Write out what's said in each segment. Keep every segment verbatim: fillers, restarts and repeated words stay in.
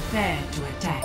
Prepare to attack.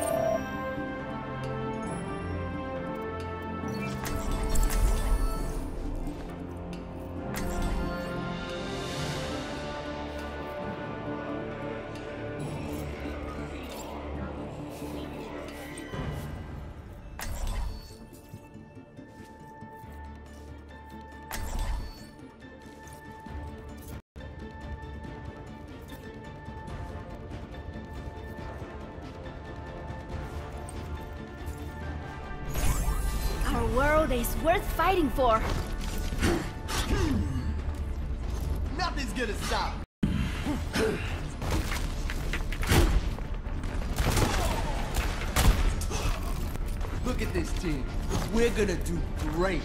Our world is worth fighting for. Nothing's gonna stop. Look at this team. We're gonna do great.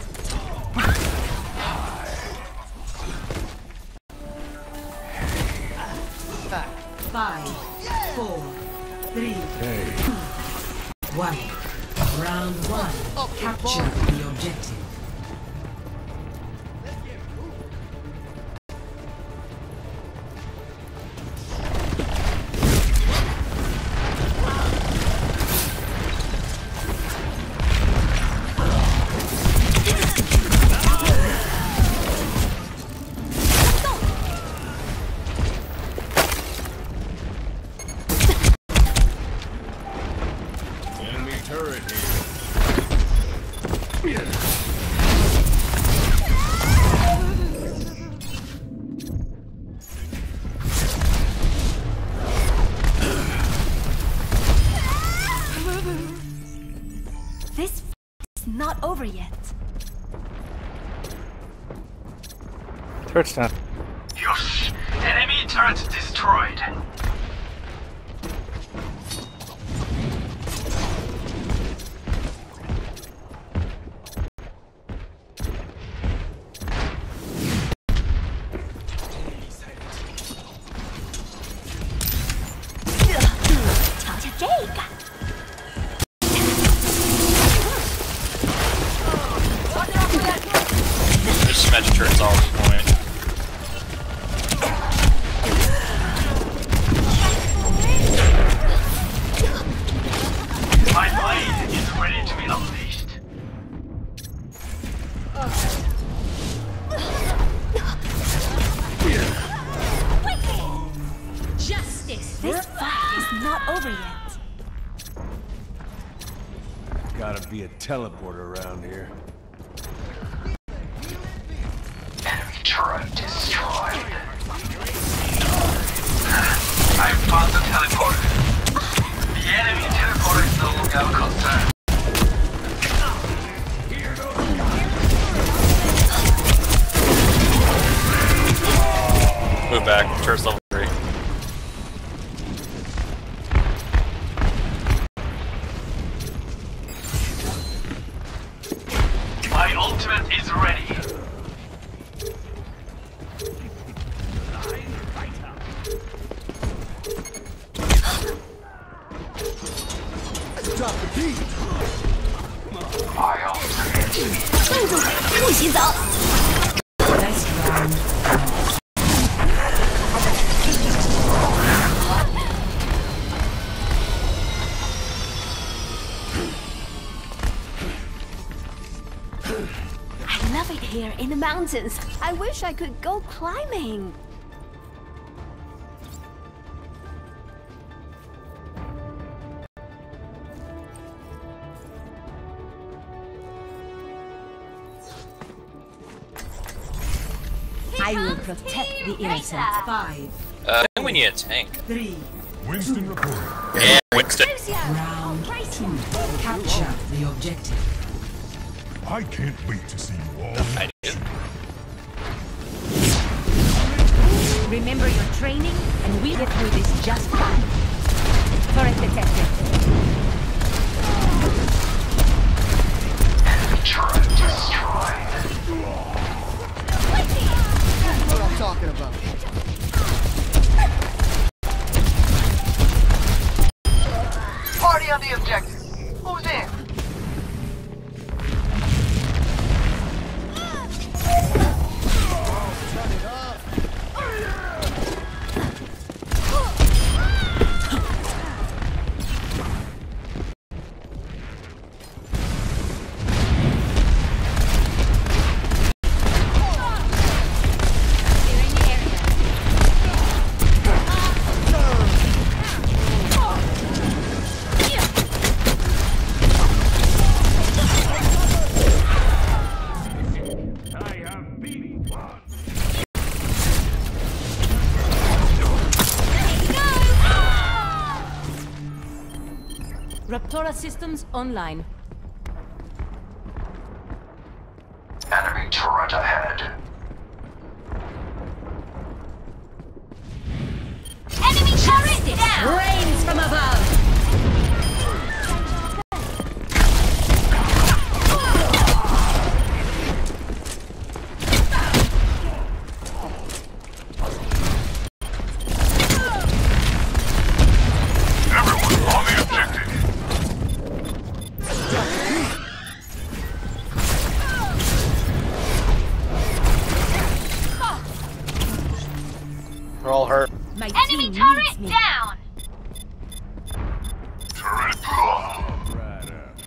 Five, four, three, two, one. Round one. Capture the objective. This is not over yet. Turret's down. Yosh! Enemy turret destroyed. There's magic turrets all over the point. My blade is ready to be unleashed. Justice! This fight is not over yet. Gotta be a teleporter around here. Enemy turret destroyed. I found the teleporter. The enemy teleporter is no longer a concern. Move back. Turret's level three. My ultimate is ready. Drop the beat. My ultimate. 不许走！ Next round. I love it here in the mountains. I wish I could go climbing. I will protect the innocent. Five, Uh, I think we need a tank. three, Winston reporting. Yeah, Winston. round two. Capture the objective. I can't wait to see you all. I do. Remember your training, and we'll get through this just fine. Turret detected. Turret destroyed. What I'm talking about. Party on the objective. Who's in? Turn it up. Raptora systems online. Enemy turret ahead. Enemy turret down! Rains from above! Everyone on the objective. We're all hurt. My Enemy team turret needs me. down! Turret blown. Right up.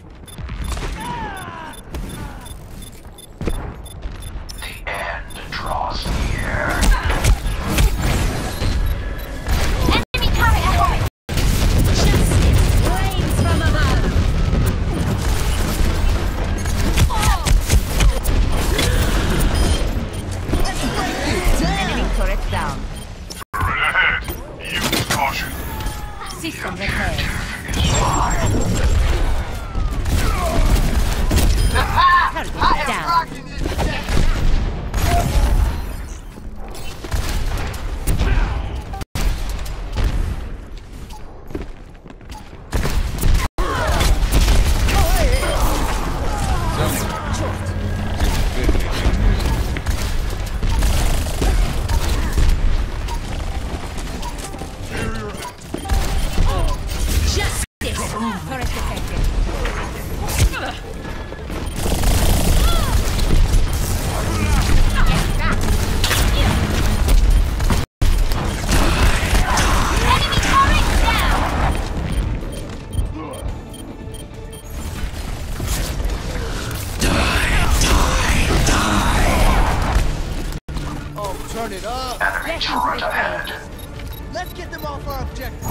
The end draws near. Enemy turret ahead! Justice rains from above! Enemy turret down. Turret ahead. Use caution. System repaired. Target down. Justice! Turret detected. Enemy turret down! Oh, turn it up. Enemy turret ahead. Let's get them off our objective.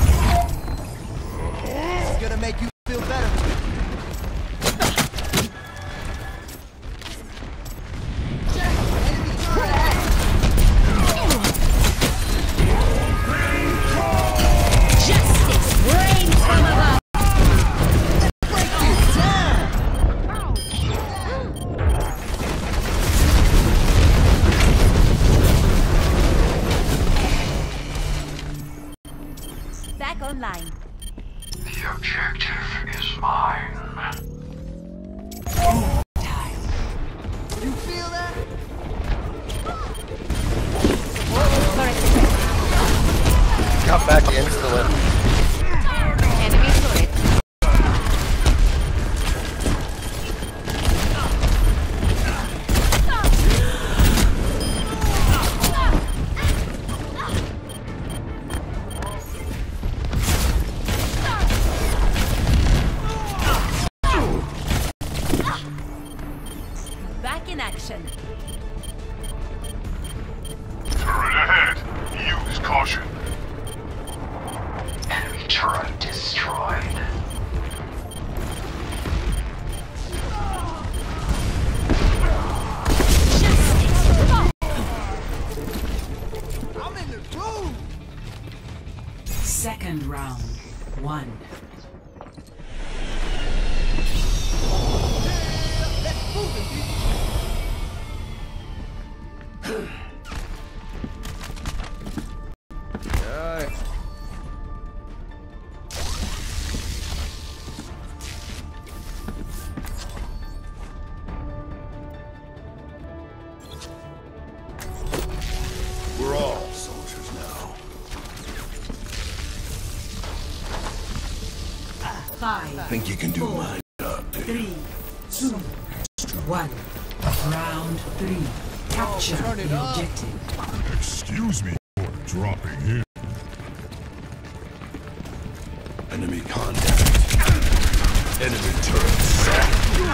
It's gonna make you feel better. Enemy turret ahead. Justice rains from above! Break it down. Back online. The objective is mine. You feel that? Turret detected. Got back instantly. Enemy turret. Back in action. Turret ahead. Use caution. Enemy turret destroyed. I'm in the groove. Second round. One. Let's move it, baby. Alright. We're all soldiers now. Five. Think you can do Four. my job, do you? Three. Two. One. Round three. Capture turn it the up. objective. Excuse me for dropping in. Enemy contact. Enemy turret set.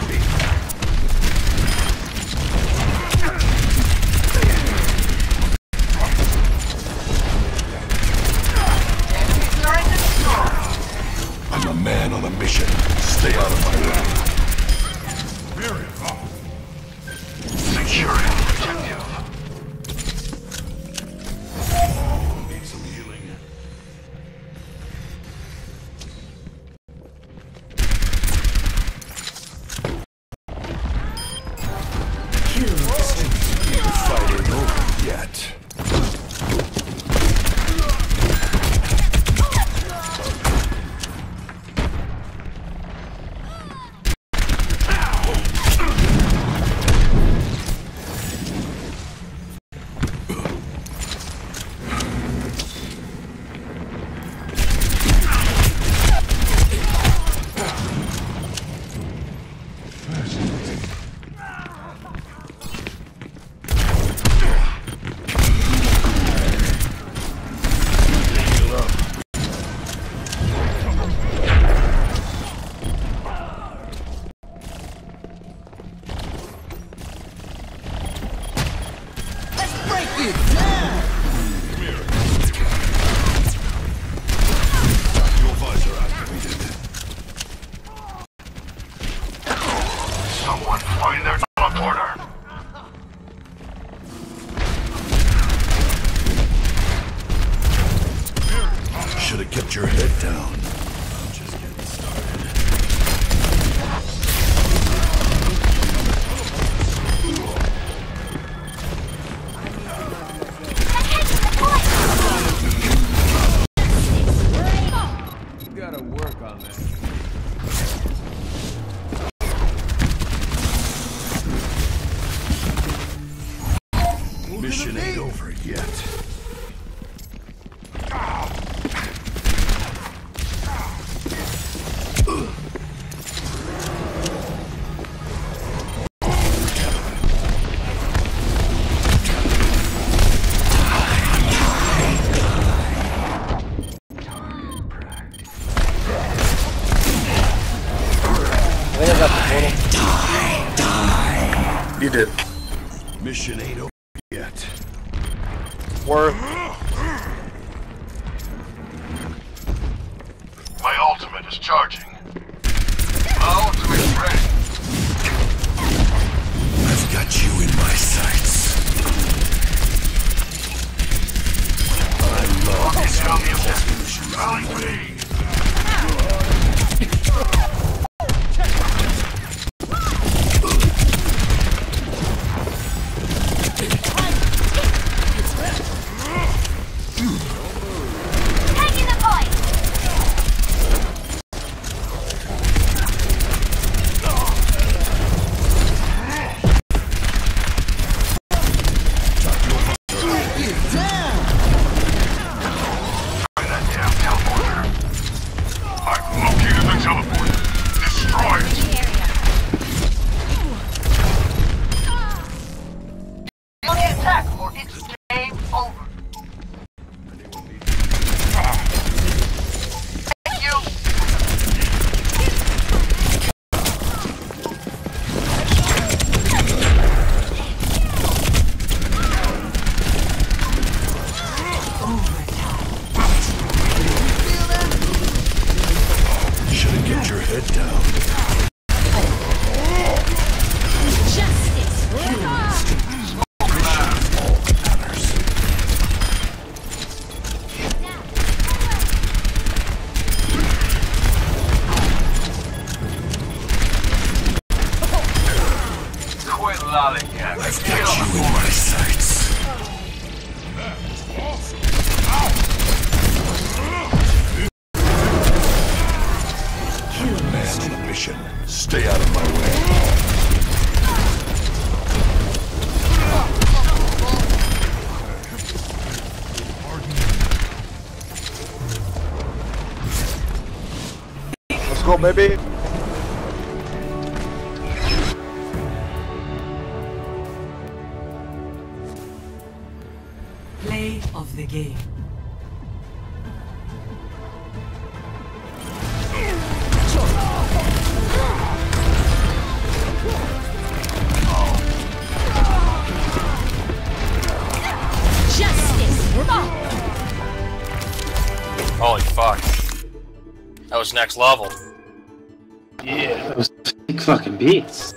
I'm a man on a mission. Stay out of my way. Very hot. Securing objective. Need some healing. gotta work on that. Mission ain't over yet. You did. Mission ain't over yet. Worth. My ultimate is charging. My ultimate's ready. I've got you in my sights. I love this mission. Rally me. Taking the point. I've got you in my sights. Man on a mission. Stay out of my way. Let's go, baby. Play of the game. Holy fuck. That was next level. Yeah, that was big fucking beats.